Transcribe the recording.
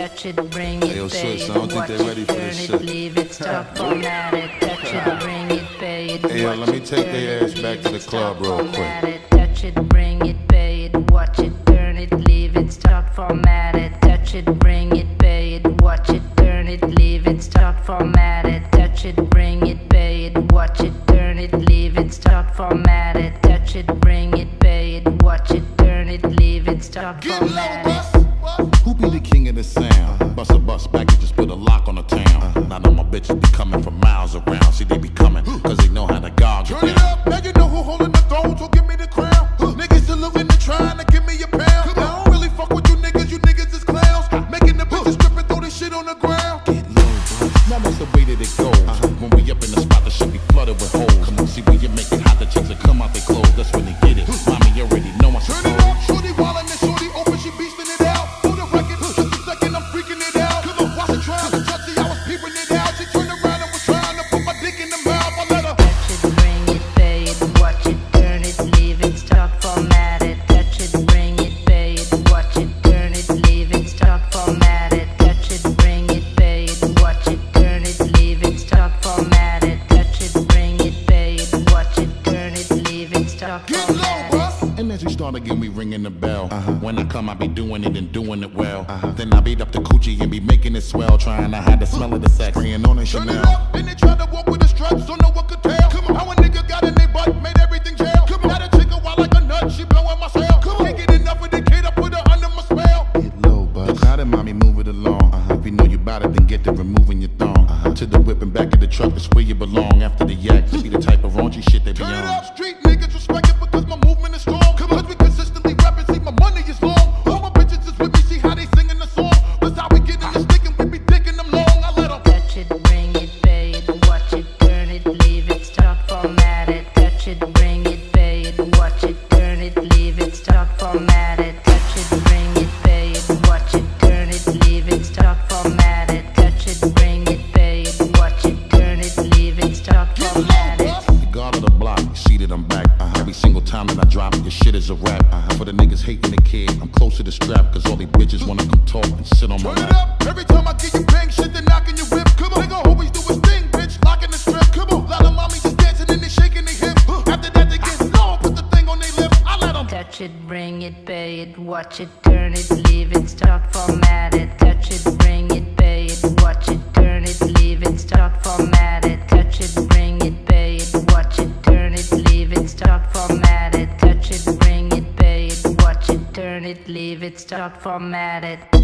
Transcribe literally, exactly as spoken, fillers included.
touch it, bring it, Hey, yo, pay sis, it, I don't think watch they it, ready for turn this it, shit. leave it, stop, format it, touch it, bring it, pay it, Hey, yo, watch let me it, take turn their it, ass back leave to the it, club stop, real format quick. it, touch it, bring it, pay it, watch it, turn it, leave it, stop, format it, touch it, bring it, pay it, watch it, turn it, leave it, stop, format it, touch it, bring it, pay it, watch it, turn it, leave it, stop, format it, touch it, bring it, pay it, watch it, turn it, leave it, stop, format it. Who be the king of the sound? Bust a bus back and just put a lock on the town. Now all my bitches be coming from miles around. See, they be coming, cause they know how to guard you. Turn it up, now you know who holding the throne, so give me the crown. Niggas saluting and trying to give me a pound. I don't really fuck with you niggas, you niggas is clowns. Making the bitches strip and throw this shit on the ground. Get low, bro. Now that's the way that it goes. When we up in the spot, the shit be flooded with holes. Come on, see when you make it hot, the chicks will come out their clothes. That's when they get it. Mommy, you already know I Turn it up, shorty wildin' and shorty open, she beastin' it out. For the record, just a second, I'm freaking it out. Come on, watch it trying to touch it, I was peeping it out. She turned around and was trying to put my dick in the mouth. I let her Touch it, bring it, pay it, watch it, turn it, leave it, stop, format it. Touch it, bring it, pay it, watch it, turn it, leave it, stop, format it. Touch it, bring it, pay it, watch it, turn it, leave it, stop, format it. Touch it, bring it, pay it, watch it, turn it, leave it, stop, get low, format it. bruh. And as we start again, we ringing the bell. Uh-huh. When I come, I be doing it and doing it well. Uh-huh. Then I beat up the coochie and be making it swell, trying to hide the smell of the sex. Spraying on it Turn it Chanel. up, then they try to walk with the struts, so no one could tell. Come on, how a nigga got in their butt, made everything jail. Come on, got a chick a wild like a nut, she blowing my cell. Come on, can't get enough of the kid, I put her under my spell. Get low, bud. Got it, mommy, move it along. Uh-huh. If you know you bout it, then get to removing your thong. Uh-huh. To the whip and back of the truck, that's where you belong. After the yak, to be the type of raunchy shit they be Turn it on. up, street niggas respect it because my movement is strong. Come on, cause we consistently rapping, see my money is long. All my bitches is with me, see how they singing the song. That's how we get in the stick and we be digging them long. I let them Touch it, bring it, pay it, watch it, turn it, leave it, stop, format it. Touch it, bring it, pay it, watch it, turn it, leave it, stop, format it. Touch it, bring it, pay it, watch it, turn it, leave it, stop, format it. Touch it, bring it, pay it, watch it, turn it, leave it, stop, get low, format it. bruh. The guard of the block, you see that I'm back. Uh-huh. Every single time that I drop, your shit is a rap. Uh-huh. For the niggas hating the kid, I'm close to the strap, cause all these bitches wanna come talk and sit on my Turn it lap. up, every time I get you bang shit, they knocking your whip. Come on, nigga always do his thing, bitch, locking the strip. Come on, lot of mommies just dancing and they shaking their hips. After that they get slow, put the thing on their lip. I let them Touch it, bring it, pay it, watch it, turn it, leave it, stop, format it. Touch it, bring it, pay it, watch it, turn it, leave it, stop, format it. Touch it, bring it, pay it, watch it, turn it, leave it, stop, format it. Touch it, bring it, pay it, watch it, turn it, leave it, stop, format it.